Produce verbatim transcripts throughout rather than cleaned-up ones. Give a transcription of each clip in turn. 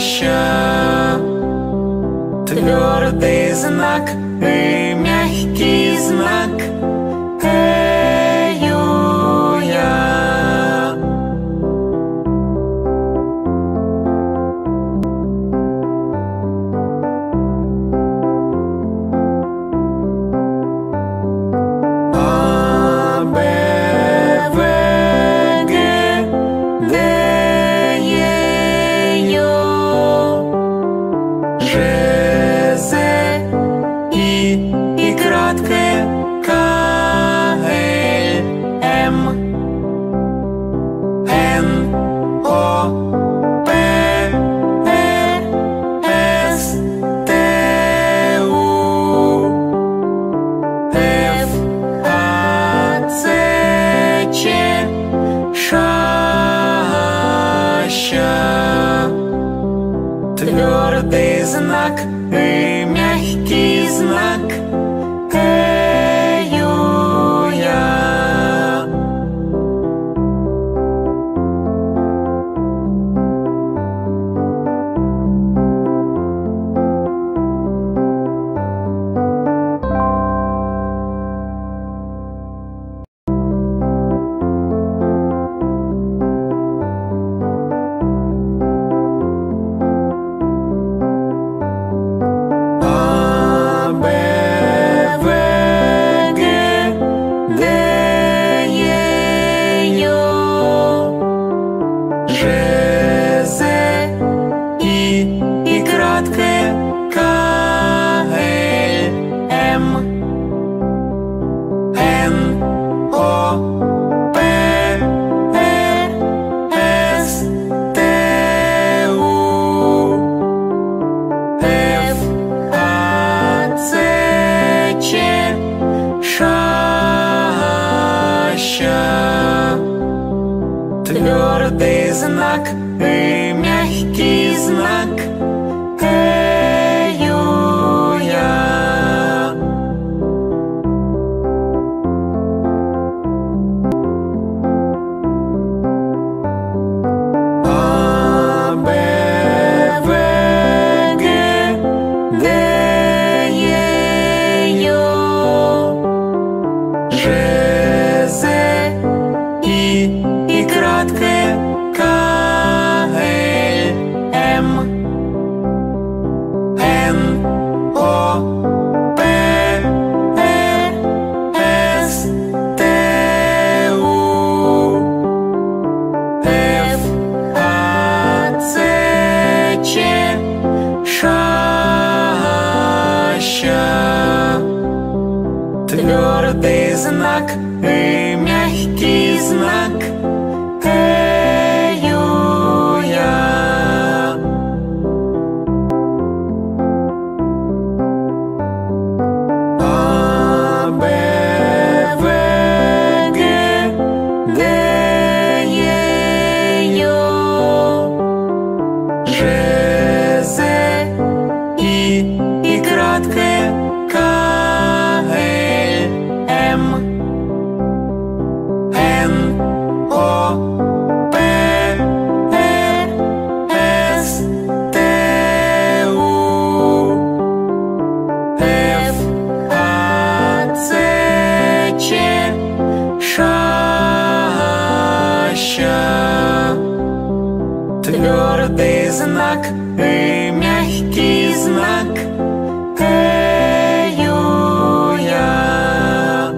Твердый знак и мягкий знак. Эю я. А, Б, В, Г, Д, Е, Ё. Ж, З, И, И краткое, К, Л, М, Н, О, П, Р, С, Т, У, Ф, А, Ц, Ч, Ш, Щ. Твердый знак и мягкий знак. Эю я. А, Б, В, Г, Д, Е, Ё. Ж, З, И, И краткое, К, Л, М, Н, О, П, Р, С, Т, У, Ф, А, Ц, Ч, Ш, Щ. Твердый знак и мягкий знак. Эю я. А, Б, В, Г, Д, Е, Ё. Ж, З, И, И краткое, К, Л, М, Н, О, П, Р, С, Т, У, Ф, А, Ц, Ч, Ш, Щ. Твердый знак и мягкий знак. Эю я. А, Б, В, Г, Д, Е, Ё. Ж, З, И, И краткое, К, Л, М, Н, О, П, Р, С, Т, У, Ф, А, Ц, Ч, Ш, Щ. Твердый знак и мягкий знак. Эю я.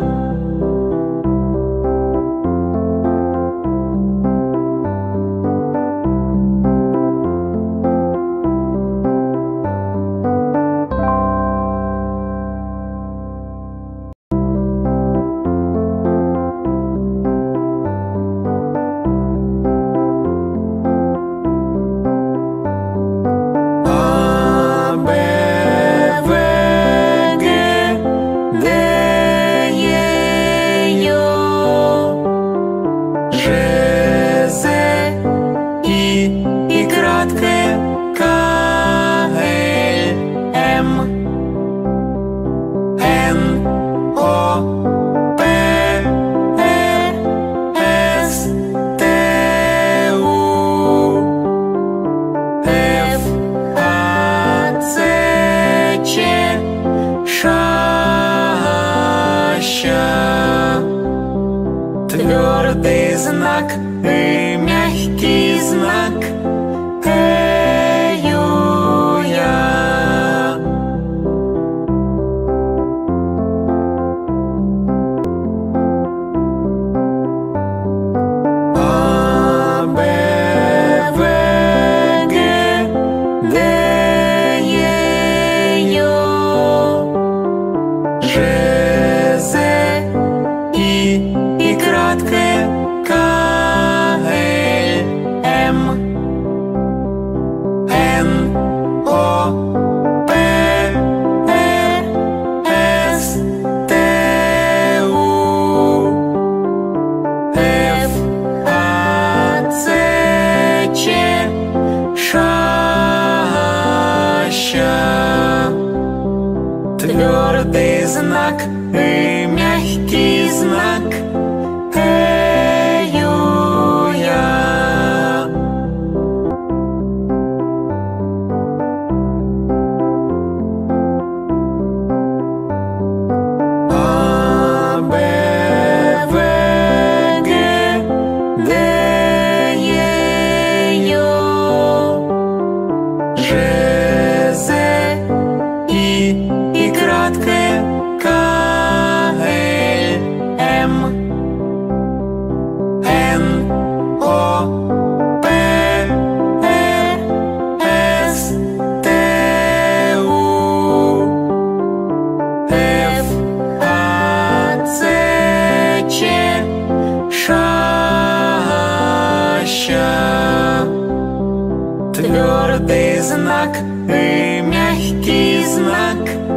А, Б, В, Г, Д, Е, Ё. Ж, З, И, И краткое, К, Л, М, Н, О, П, Р, С, Т, У, Ф, твердый знак и мягкий знак. Эю я. А, Б, В, Г, Д, Е, Ё, Ж, З, И и краткое К, Л, М, Н, О, П, Р, С, Т, У, Ф, А, Ц, Ч, Ш, Щ. Твердый знак и мягкий знак. Эю я. А, Б, В, Г, Д, Е, Ё, Ж, З, И и краткое К, Л, М, Н, О, П, Р, С, Т, У, Ф, А, Ц, Ч, Ш, Щ. Твердый знак и мягкий знак.